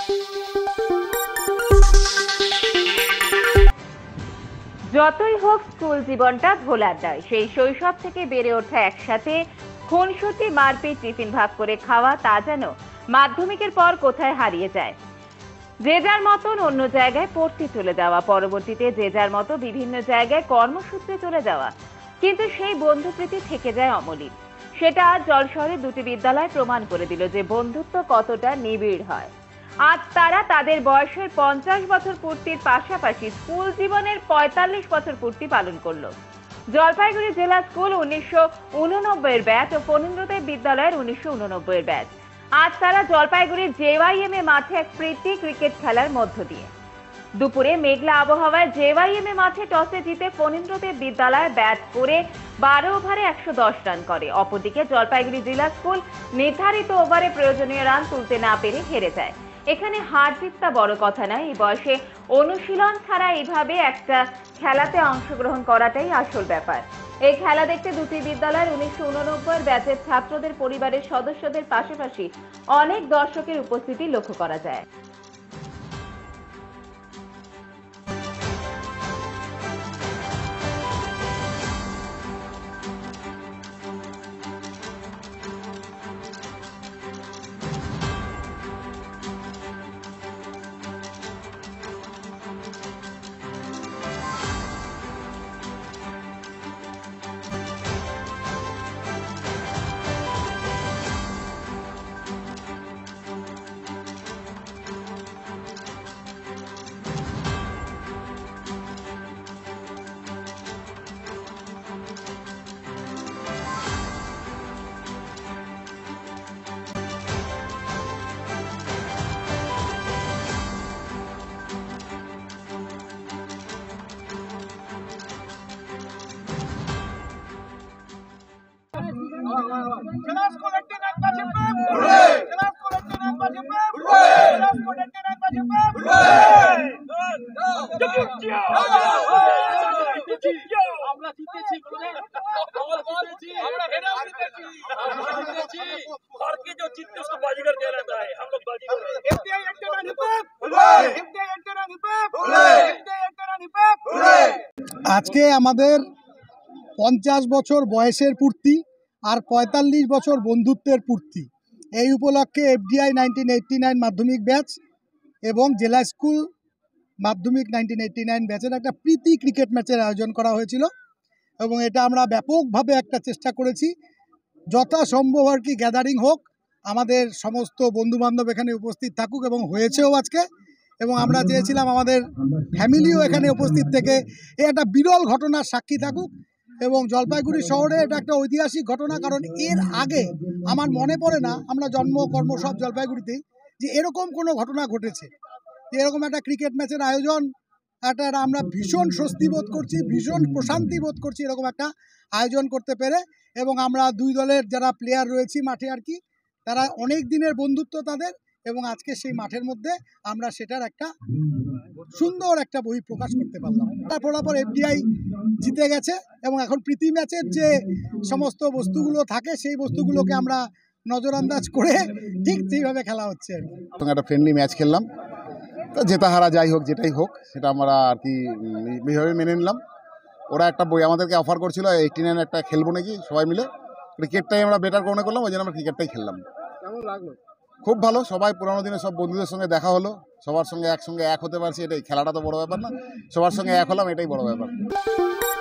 যতই হোক স্কুল জীবনটা ভোলার নয়। সেই শৈশব থেকে বেড়ে ওঠা একসাথে খুনসুটি, মারপিট, টিফিন ভাগ করে খাওয়া, তা যেন মাধ্যমিকের পর কোথায় হারিয়ে যায়। যে যার মতন অন্য জায়গায় পড়তে চলে যাওয়া, পরবর্তীতে যে যার মতো বিভিন্ন জায়গায় কর্মসূত্রে চলে যাওয়া, কিন্তু সেই বন্ধুপ্রীতি থেকে যায় অমলিন। সেটা আজ জলশহরের দুটি বিদ্যালয় প্রমাণ করে দিল যে বন্ধুত্ব কতটা নিবিড় হয়। আজ তারা তাদের বয়সের 50 বছর পূর্তির পাশাপাশি স্কুল জীবনের 45 বছর পূর্তি পালন করলো। জলপাইগুড়ি জেলা স্কুল 1989 ব্যাচ ও ফণীন্দ্রদেব বিদ্যালয়ের 1989 ব্যাচ। আজ তারা জলপাইগুড়ির JYM মাঠে এক প্রীতি ক্রিকেট খেলার মধ্য দিয়ে দুপুরে মেঘলা আবহাওয়ায় JYM মাঠে টসে জিতে ফণীন্দ্রদেব বিদ্যালয় ব্যাট করে 12 ওভারে 110 রান করে। অপরদিকে জলপাইগুড়ি জেলা স্কুল নির্ধারিত ওভারে প্রয়োজনীয় রান তুলতে না পেরে হেরে যায়। এখানে হার জিতটা বড় কথা নয়, এই বয়সে অনুশীলন ছাড়া এইভাবে একটা খেলাতে অংশগ্রহণ করাটাই আসল ব্যাপার। এই খেলা দেখতে দুটি বিদ্যালয়ের 1989 ব্যাচের ছাত্রদের পরিবারের সদস্যদের পাশাপাশি অনেক দর্শকের উপস্থিতি লক্ষ্য করা যায়। আজকে আমাদের 50 বছর বয়সের পূর্তি আর 45 বছর বন্ধুত্বের পূর্তি। এই উপলক্ষে FDI 1989 মাধ্যমিক ব্যাচ এবং জেলা স্কুল মাধ্যমিক 1989 ব্যাচের একটা প্রীতি ক্রিকেট ম্যাচের আয়োজন করা হয়েছিল এবং এটা আমরা ব্যাপকভাবে একটা চেষ্টা করেছি যথাসম্ভব আর কি গ্যাদারিং হোক, আমাদের সমস্ত বন্ধুবান্ধব এখানে উপস্থিত থাকুক এবং হয়েছেও আজকে। এবং আমরা চেয়েছিলাম আমাদের ফ্যামিলিও এখানে উপস্থিত থেকে একটা বিরল ঘটনার সাক্ষী থাকুক। এবং জলপাইগুড়ি শহরে এটা একটা ঐতিহাসিক ঘটনা, কারণ এর আগে আমার মনে পড়ে না, আমরা জন্ম কর্ম সব জলপাইগুড়িতেই, যে এরকম কোনো ঘটনা ঘটেছে। এরকম একটা ক্রিকেট ম্যাচের আয়োজন একটা আমরা ভীষণ স্বস্তি বোধ করছি, ভীষণ প্রশান্তি বোধ করছি এরকম একটা আয়োজন করতে পেরে। এবং আমরা দুই দলের যারা প্লেয়ার রয়েছি মাঠে আর কি, তারা অনেক দিনের বন্ধুত্ব তাদের, এবং আজকে সেই মাঠের মধ্যে আমরা সেটার একটা সুন্দর একটা বই প্রকাশ করতে পারলাম। তারপর FDI জিতে গেছে এবং এখন প্রীতি ম্যাচের যে সমস্ত বস্তুগুলো থাকে সেই বস্তুগুলোকে আমরা নজরআন্দাজ করে ঠিক সেইভাবে খেলা হচ্ছে আর কি। একটা ফ্রেন্ডলি ম্যাচ খেললাম, তো জেতা হারা যাই হোক যেটাই হোক সেটা আমরা আর কি এইভাবে মেনে নিলাম। ওরা একটা বই আমাদেরকে অফার করছিল 89 একটা খেলবো নাকি সবাই মিলে, ক্রিকেটটাই আমরা বেটার মনে করলাম, ওই জন্য আমরা ক্রিকেটটাই খেললাম। কেমন লাগলো? খুব ভালো, সবাই পুরোনো দিনের সব বন্ধুদের সঙ্গে দেখা হলো, সবার সঙ্গে একসঙ্গে এক হতে পারছি, এটাই খেলাটা তো বড় ব্যাপার না, সবার সঙ্গে এক হলাম, এটাই বড় ব্যাপার।